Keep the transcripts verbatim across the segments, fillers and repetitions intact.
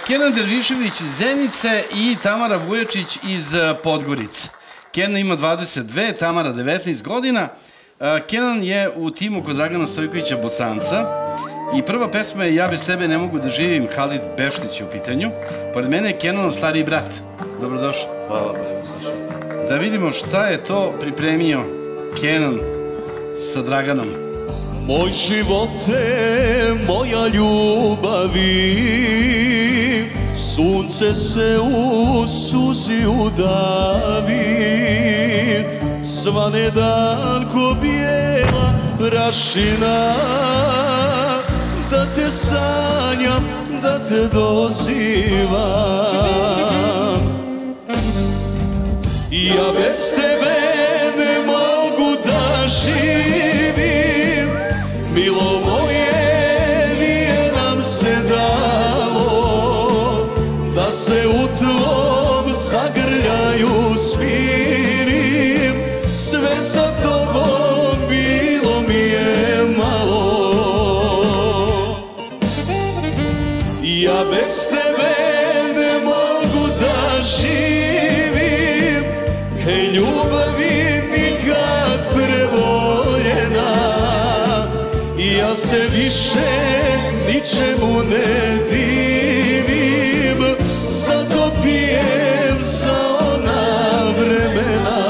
Kenan Dervišević iz Zenice i Tamara Vujačić iz Podgorice. Kenan ima dvadeset dve, Tamara devetnaest godina. Kenan je u timu kod Dragana Stojkovića Bosanca i prva pesma je Ja bez tebe ne mogu da živim, Halid Bešlić je u pitanju. Pored mene je Kenanov stariji brat. Dobrodošli. Hvala, bolje, Saša. Da vidimo šta je to pripremio Kenan sa Draganom. Moj živote, moja ljubavi, sunce se u suzi udavi, svane dan ko bijela prašina, da te sanjam, da te dozivam. Ja bez tebe ne mogu da živim, milo moje, nije nam se dalo da se u tvom zagrljaju svirim, sve sa tobom bilo mi je malo. Ja bez tebe ne mogu da živim, hej ljubavi nikad preboljena, ja se više ničemu ne divim, zato pijem za ona vremena.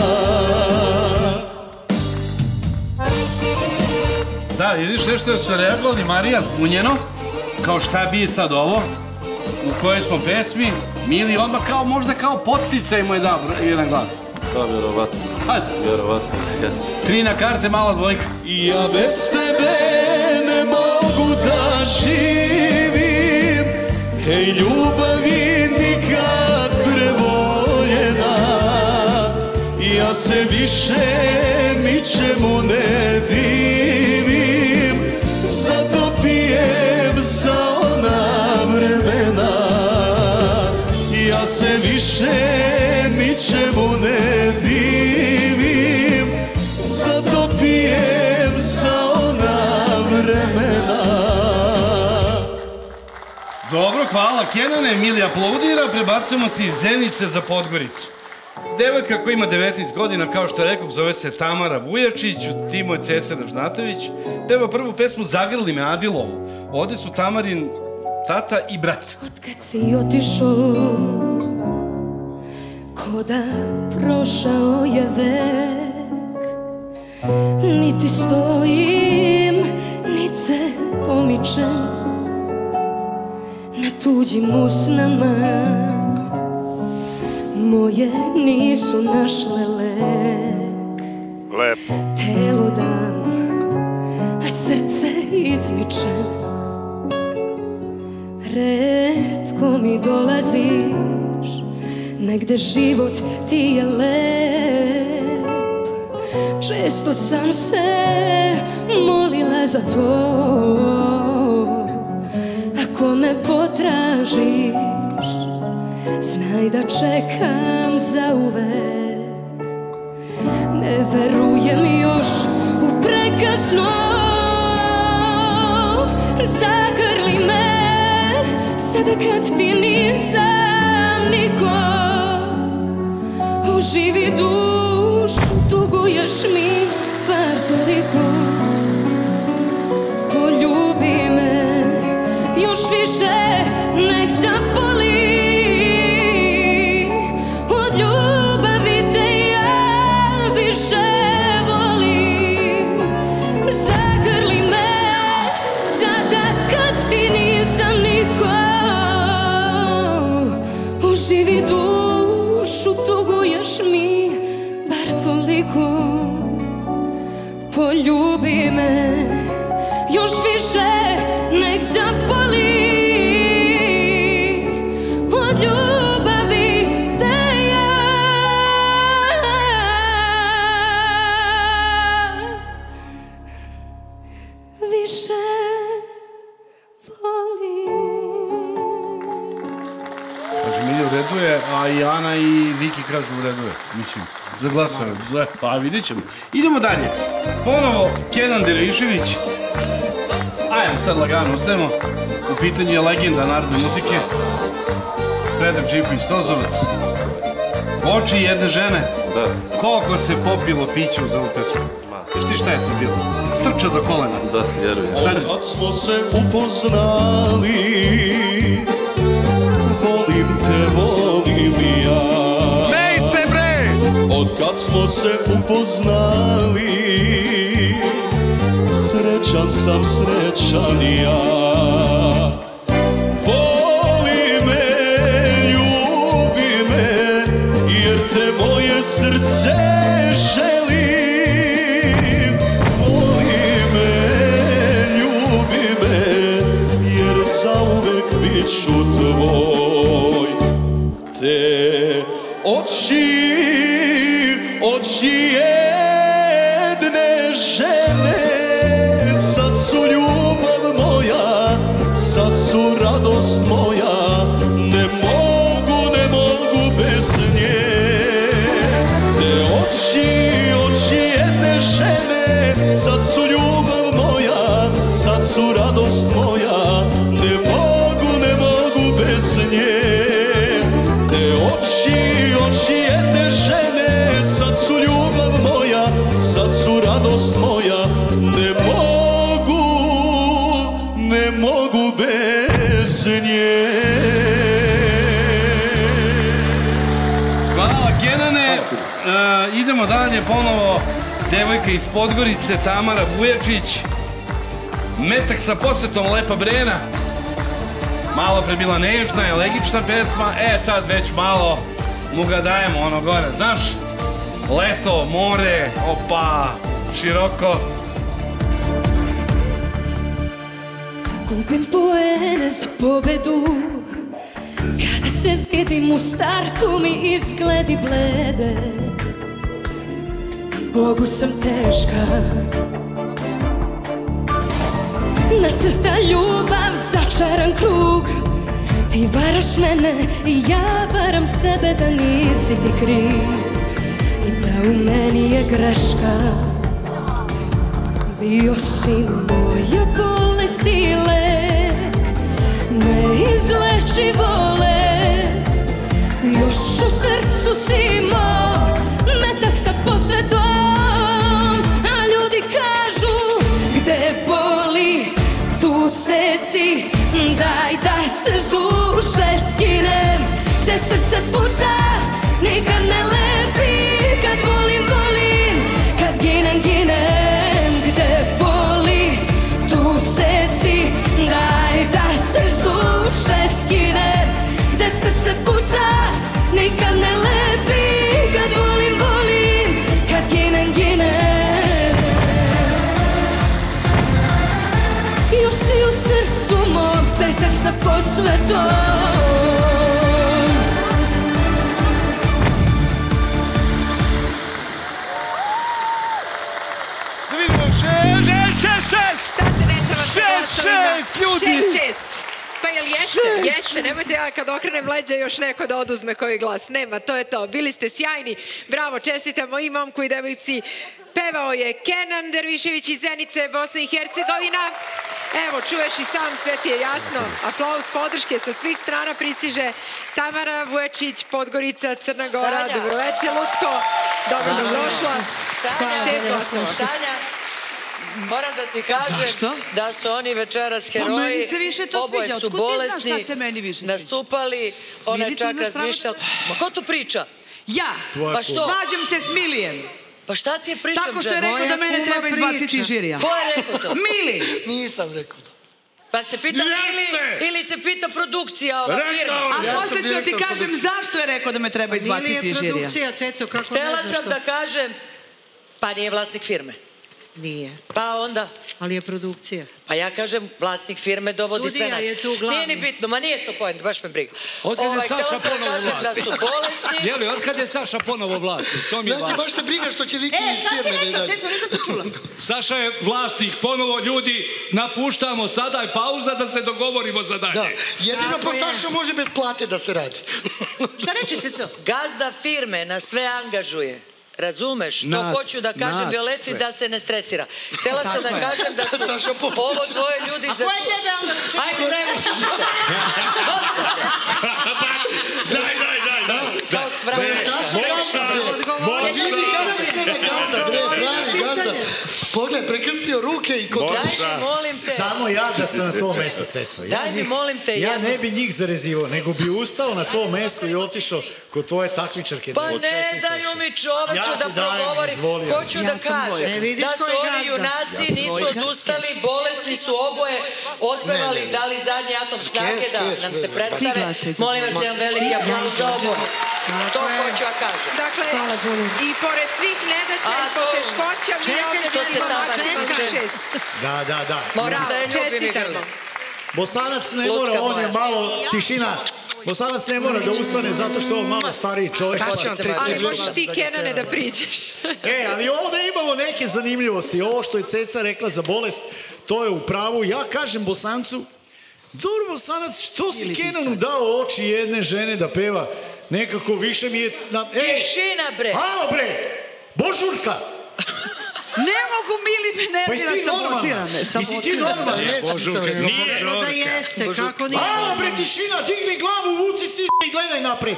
Da, vidiš nešto da su reagovali Marija zbunjeno, kao šta bi sad ovo, u kojoj smo pesmi, Mili odmah kao, možda kao podsticaj mu je dao jedan glas. Da, vjerovatno. Hajde. Vjerovatno, jeste. Tri na karte, mala dvojka. Ja bez tebe ne mogu da živim, hej ljubavi nikad preboljena, ja se više ničemu ne divim, zato pijem za ona vremena. Ja se više ničemu ne divim, zato pijem za ona vremena. Dobro, hvala Kenane, Emili aplaudira, prebacujemo se iz Zenice za Podgoricu. Devojka koja ima devetnaest godina, kao što rekao, zove se Tamara Vujačić, u timu je Ceca Ražnatović, peva prvu pesmu Zagrli me Adilovu. Ovde su Tamarin tata i brat. Otkad si otišao, ko da prošao je vek, niti stojim, niti se pomičem na tuđim usnama, moje nisu našle lek. Lepo. Telo dam, a srce izmičem, retko mi dolaziš, negde život ti je lep. Često sam se molila za to, ako me potražiš, znaj da čekam zauvek. Ne verujem još u prekasno, zagrli me sada kad ti nisam niko. Uživi dušu, tuguješ mi bar toliko. Poljubi me još više, nek zapoli. Od ljubavi te ja više volim. Zagrli me sada kad ti nisam niko. Uživi dušu, tuguješ mi bar toliko. Poljubi me još više, nek zapoli. Od ljubavi te ja više volim. Kaže, Milja u redu je, a i Ana i Viki kažu u redu je. Mislim, za glasove. Pa vidit ćemo. Idemo dalje. Ponovo Kenan Dervišević. Ajmo sad lagano, ostajemo. U pitanju je legenda narodne muzike. Predrag Živković Tozovac. Oči jedne žene. Da. Koliko se popilo pića uz ovu pesmu? Viš ti šta je to bilo? Srča do kolena. Da, vjerujem. Kad smo se upoznali, volim te, volim i ja. Smej se, bre! Od kad smo se upoznali, srećan sam, srećan i ja. Voli me, ljubi me, jer te moje srce želi. Voli me, ljubi me, jer zauvek bit ću tvoj. Te oči, oči jedne žene, sad su ljubav moja, sad su radost moja, ne mogu, ne mogu bez nje. Te oči, oči jedne žene, sad su ljubav moja, sad su radost moja, ne mogu, ne mogu bez nje. Te oči, oči jedne žene, sad su ljubav moja, sad su radost moja, ne mogu, ne mogu bez nje. Hvala, Kenane. Uh, idemo dalje, ponovo devojka iz Podgorice, Tamara Vujačić. Metak sa posvetom Lepa Brena. Malo pre bila nežna, elegična pesma, e sad već malo mu ga dajemo ono gore, znaš? Leto, more, opa, široko. Gubim poene za pobedu, kada te vidim u startu mi izgledi blede. Bogu sam teška, nacrta ljubav, začaran krug. Ti varaš mene i ja varam sebe da nisi ti kriv i da u meni je greška. Bio si moja bolest i lek, neizlečivo lep. Još u srcu si moj, metak sa posvetom. A ljudi kažu, gde boli, tu seci, daj da te s duše skinem. Gde srce puca, nikad ne lepi, kad volim, volim, kad ginem, ginem. Gde boli, tu seci, daj da te s duše skinem. Gde srce puca, nikad ne lepi, kad volim, volim, kad ginem, ginem. Još si u srcu mom, petak sa posvetom. Da vidimo, šest, šest, šest! Šta se dešava sa Šest, glasovima? šest, ljudi! Šest, šest. Pa jel jeste? Jeste. Nemojte ja kad okrenem leđa još neko da oduzme koji glas. Nema, to je to. Bili ste sjajni. Bravo, čestitamo i momku i devojci. Pevao je Kenan Dervišević iz Zenice, Bosna i Hercegovina. Evo, čuješ i sam, sve ti je jasno. Aplauz, podrške sa svih strana pristiže Tamara Vujačić, Podgorica, Crna Gora. Dobroveče, Lutko. Dobro nam došla. Šest glasova. Sanja, moram da ti kažem da su oni večeras heroji, oboje su bolesni, nastupali, ona je čak razmišljala. Ma ko tu priča? Ja, Pa što? svađam se s Milijem. Pa šta ti je pričam, Tako što je rekao da mene treba izbaciti iz žirija. Ko je rekao to? Mili! Nisam rekao to. Pa se pita Mili ili se pita produkcija, ova firma? A posle ću ti kažem zašto je rekao da me treba izbaciti iz žirija. Nije produkcija, Ceco, kako ne Htela znaš sam to? da kažem, pa nije vlasnik firme. Nije, Pa onda? ali je produkcija. Pa ja kažem, vlasnik firme dovodi sve nas. Sudija je tu glavni. Nije ni bitno, ma nije to point, baš me briga. Otkad je Ovaj, Saša htela sam da ponovo kažem da vlasnik? su bolesni. Jeli, otkad je Saša ponovo vlasnik? To mi je Znači, važno. baš te briga što će Viki iz firme da izađe. Saša je vlasnik, ponovo ljudi, napuštamo, sada je pauza da se dogovorimo za dalje. Da, jedino po Saša može bez plate da se radi. Šta reći, Ceco? Gazda firme na sve angažuje. Razumeš? To Nas, hoću da kažem nas Violeti sve. da se ne stresira. Htela sam da kažem da su Saša Popović. ovo dvoje ljudi za... Ko je tebe onda? Ajde, dajmo čutite. je prekrstio ruke i kod... Daj mi, molim te. Samo ja da sam na to mesto, Ceco. Daj mi, molim te. Ja ne bi njih zarezivo, nego bi ustao na to mesto i otišao kod tvoje takmičarke. Pa ne daju mi čoveče da progovorim. Hoću da kažem da su ovi junaci nisu odustali, bolesni su oboje, otpevali, dali zadnji atom snage da nam se predstave. Molim vas, jedan veliki aplauz za oboje. To hoću ja kažem. Dakle, i pored svih nedaća i poteškoća, mi ovdje vidimo maksimalno šest. Da, da, da. Moram da je ljubim igrali. Bosanac ne mora, on je malo tišina. Bosanac ne mora da ustane zato što je on malo stariji čovjek. Ali možeš ti, Kenane, da priđeš. E, ali ovdje imamo neke zanimljivosti. Ovo što je Ceca rekla za bolest, to je u pravu. Ja kažem Bosancu, dobro Bosanac, što si Kenanu dao oči jedne žene da peva? Nekako više mi je... Tišina, bre! Halo, bre! Božurka! Ne mogu, Mili, me nervira, sabotira me. Jesi ti normalna? Božurka, nije žurka. Da jeste, kako nije. Halo, bre, tišina, digni glavu, vuci si i gledaj naprijed.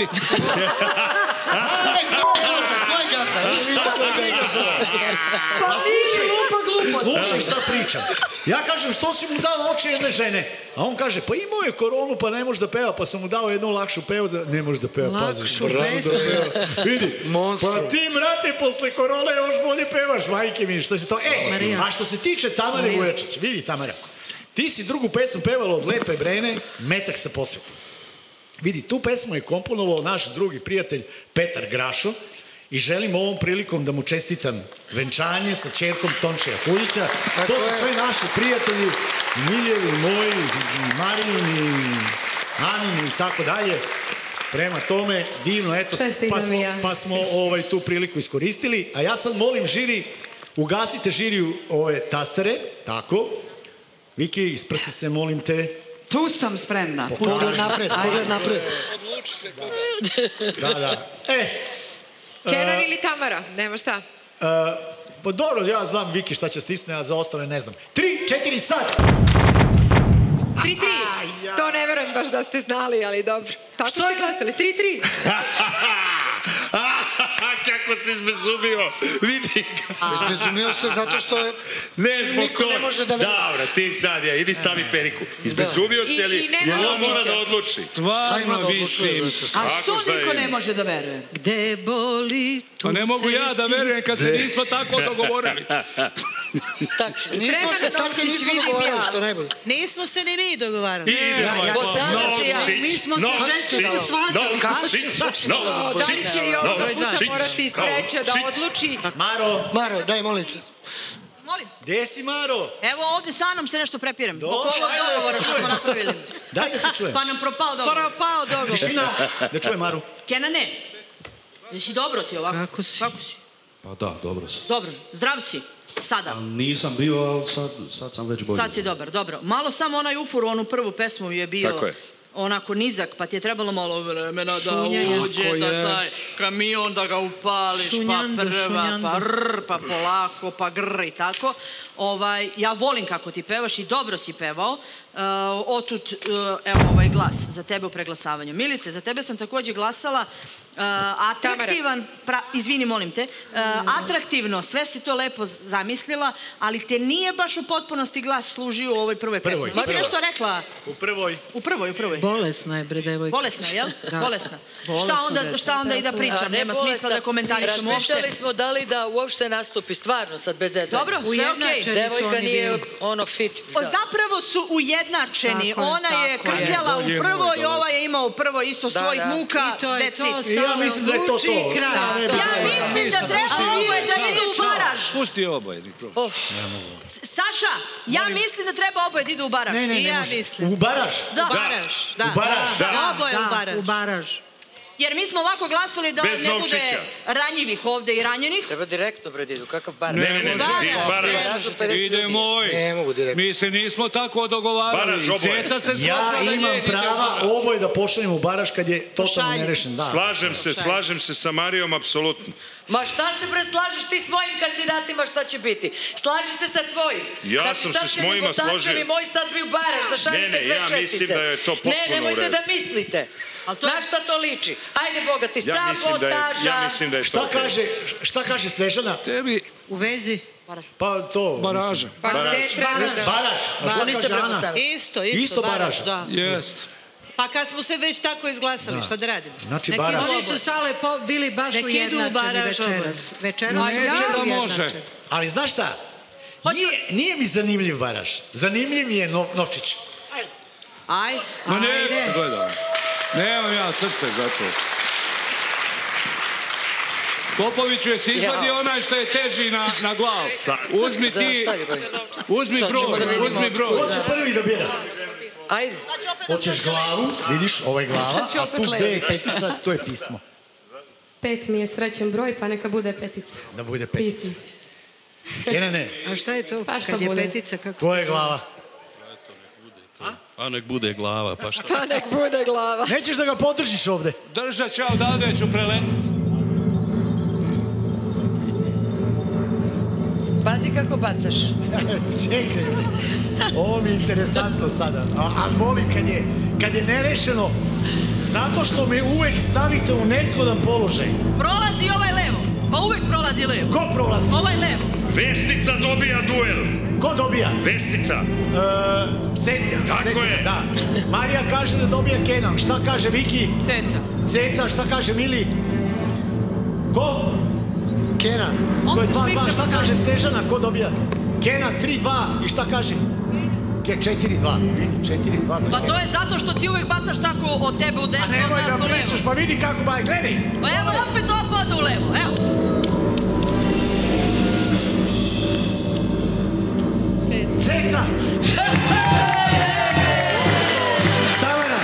Pa nije glupa glupost. Slušaj šta pričam. Ja kažem, što si mu dao oči jedne žene? A on kaže, pa imao je koronu, pa ne može da peva, pa sam mu dao jednu lakšu pevu da ne može da peva, paziš. Vidi, pa ti, mrate, posle korone još bolje pevaš, majke mi, što se to... E, a što se tiče Tamare Vujačić, vidi Tamara, ti si drugu pesmu pevala od Lepe Brene, Metak sa posvetom. Vidi, tu pesmu je komponovao naš drugi prijatelj Petar Grašo i želim ovom prilikom da mu čestitam venčanje sa ćerkom Tončija Huljića. To su sve naši prijatelji, Miljevi, moji, Marijini, Anini i tako dalje. Prema tome, divno, eto, pa smo tu priliku iskoristili. A ja sad molim žiri, ugasite žiriju ove tastere, tako. Viki, isprsi se, molim te. Tu sam spremna. Pogled napred, pogled napred. Da, da. E, Kenan ili Tamara, nema šta. Pa dobro, ja znam Viki šta će stisne, a za ostale ne znam. Tri, četiri, sad! Tri, tri. To ne verujem baš da ste znali, ali dobro. Tako ste glasali. Tri, tri. Kako si izbezumio, vidi ga. Izbezumio se zato što niko ne može da veruje. Dobro, ti sad je, idi stavi periku. Izbezumio se, ali on mora da odluči. Stvarno visim. A što niko ne može da veruje? Gde boli tu Pa ne mogu ja da verujem kad se nismo tako dogovorili. Nismo se tako nismo dogovorili, što najbolje. Nismo se ni mi dogovarali. Mi smo se žestoko svađali. Da li će i ovoga puta morati sreća da odluči? Maro. Maro, daj, molite. Molim. Gde si, Maro? Evo ovde sa mnom se nešto prepiram. Oko ovog dogovora što smo napravili. Daj da ti čujem. Pa nam propao dogovor. Propao dogovor. Tišina, da čujem Maru. Kenane, jesi dobro ti ovako? Kako si? Kako si? Pa da, dobro si. Dobro, zdrav si. Sada. Nisam bio, ali sad, sad sam već bolje. Sad si dobar, dobro. Malo samo onaj ufor u onu prvu pesmu je bio... Tako je. Onako nizak, pa ti je trebalo malo vremena da uđe, da taj kamion, da ga upališ, pa prva, pa rrr, pa polako, pa grr i tako. Ja volim kako ti pevaš i dobro si pevao. Otud, evo ovaj glas za tebe u preglasavanju. Milice, za tebe sam također glasala atraktivan, izvini, molim te, atraktivno, sve si to lepo zamislila, ali te nije baš u potpunosti glas služio u ovoj prvoj pesmi. Ti si nešto rekla? U prvoj. U prvoj, u prvoj. Bolesna je, bre, devojka. Bolesna, jel? Bolesna. Šta onda i da pričam? Nema smisla da komentarišem uopšte. Razmišljali smo da li da uopšte nastupi stvarno sad bez zezanja. Dobro, sve okej. Devojka nije ono fit. Zapravo su ujednačeni. Ona je krkljala u prvoj, ova je imao u prvoj isto svojih muka. Ja mislim da je to to. Ja mislim da treba oboje da idu u baraž. Pusti oboje. Saša, ja mislim da treba oboje da idu u baraž. Ne, ne, ne može. U baraž? Da. U baraž, da. Oboje u baraž. U baraž. Jer mi smo ovako glasili da ne bude ranjivih ovde i ranjenih. Treba direktno, bre, idu. Kakav baraž? Ne, ne, ne, baraž. Ide moj. Ne mogu direktno. Mi se nismo tako dogovarali. Baraž, oboje. Ja imam prava oboje da pošaljem u baraž kad je totalno nerešen. Slažem se, slažem se sa Marijom, apsolutno. Ma šta se preslažiš ti s mojim kandidatima, šta će biti? Slaži se sa tvojim. Ja sam se s mojima složio. Da bi moj sad bio baraš, da šaljete dve šestice. Ne, ne, ja mislim da je to potpuno u redu. Ne, nemojte da mislite. Na šta to liči? Ajde, bogati, sabotaža. Ja mislim da je to okej. Šta kaže Snežana? Tebi... U vezi? Pa to... Baraža. Baraž. Baraž. A šta kaže Ana? Isto, isto. Isto baraž. Jest. Pa kad smo se već tako izglasali, šta da radimo? Znači baraž. Oni su sale bili baš ujednačeni večeras. Večeras je da može. Ali znaš šta? Nije mi zanimljiv baraž. Zanimljiv mi je Novčić. Ajde. Ma ne, gledam. Nemam ja srce za to. Popoviću je se izvadi onaj što je teži na glavu. Uzmi ti, uzmi broj, uzmi broj. Ko će prvi da bira? Ajde. Hoćeš glavu, vidiš, ovo je glava, a tu gde je petica, to je pismo. Pet mi je srećen broj, pa neka bude petica. Da bude petica. Kene ne. A šta je to? Pa šta kad je bude? Petica, kako? Ko je glava? Pa nek bude glava, pa šta? Pa nek bude glava. Nećeš da ga podržiš ovde? Držat ću, odavde ću preletiti. Pazi kako bacaš. Čekaj, ovo mi je interesantno sada. A molim, kad je, kad je nerešeno, zato što me uvek stavite u nezgodan položaj. Prolazi ovaj levo, pa uvek prolazi levo. Ko prolazi? Ovaj levo. Vestica dobija duel. Ko dobija? Vestica. Ceca. Tako je. Da. Marija kaže da dobija Kenan. Šta kaže Viki? Ceca. Ceca, šta kaže Mili? Ko? Kenan. To je dva dva. Šta kaže Snežana? Ko dobija? Kenan tri dva. I šta kaže? četiri dva. Vidi, četiri dva za Kenan. Pa to je zato što ti uvek bacaš tako od tebe u desno, od nas u levo. A nemoj da pričaš, pa vidi kako ba, gledaj. Pa evo opet opad u levo, evo. Ceca! Tamara!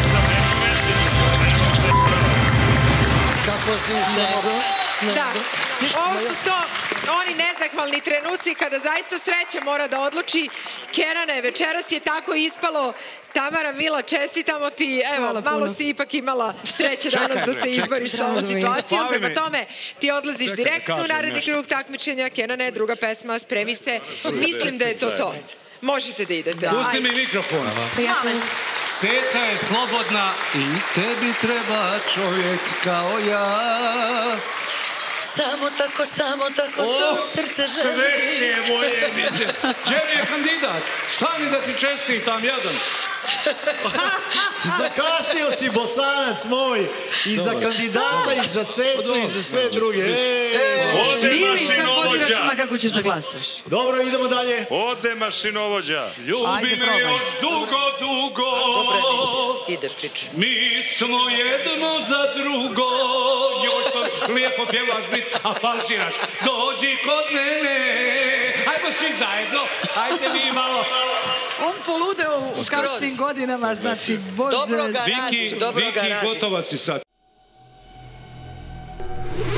Kako s njim snimamo? Da, ovo su to oni nezahvalni trenuci kada zaista sreća mora da odluči. Kenane, večeras je tako ispalo. Tamara, Mila, čestitamo ti. Evo, malo si ipak imala sreće danas da se izboriš sa ovom situacijom. Prema tome, ti odlaziš direktno u naredni krug takmičenja. Kenane, druga pesma, spremi se. Mislim da je to to. Možete da idete. Pusti mi mikrofon. Ceca je slobodna i tebi treba čovjek kao ja. Samo tako, samo tako, to srce želi. Sreće moje biće. Gdje mi je kandidat? Stani da ti čestitam jedan. Zakasnio si, Bosanac moj. I za kandidata, i za Cecu, i za sve druge. Ode mašinovođa. Kako ćeš da glasaš? Dobro, idemo dalje. Ode mašinovođa. Ljubi me još dugo, dugo. Dobro, ide priče. Mi smo jedno za drugo. Joj što lijepo pjevaš bit, a falširaš. Dođi kod mene. Ajmo svi zajedno. Ajde vi malo. On poludeo u kasnim godinama, znači, bože. Dobro ga radiš, Viki, dobro ga Viki, radiš. gotova si sad.